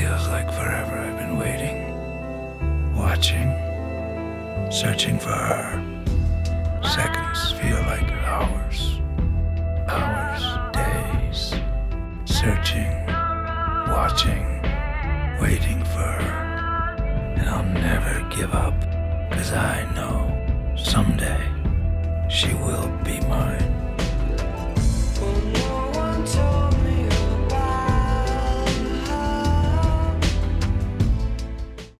feels like forever I've been waiting, watching, searching for her. Seconds feel like hours, hours, days, searching, watching, waiting for her. And I'll never give up, 'cause I know someday she will be mine.